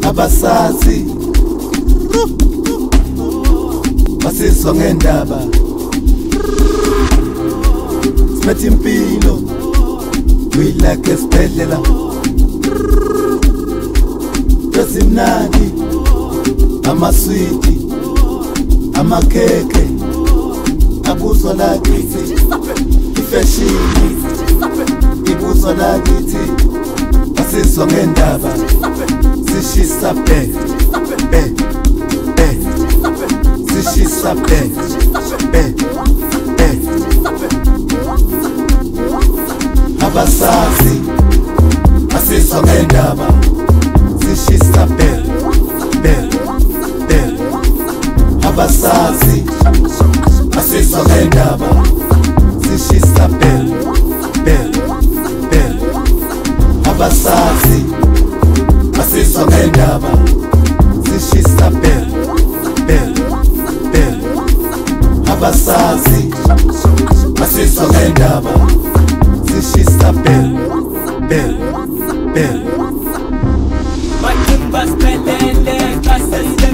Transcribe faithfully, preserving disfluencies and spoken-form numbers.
abasazi basizwa ngendaba simethe impilo uyilakhe esibhedlela esimnandi amaswiti amakhekhe abuzwa lakithi ifashini ibuzwa lakithi basizwa ngendaba sishisa be be be sishisa be be be abasazi basizwa ngendaba sishisa be be be abasazi basizwa ngendaba sishisa be be be abasazi basizwa ngendaba sishisa be be be abasazi basizwa ngendaba sishisa be be be Bakimbas pelele kasas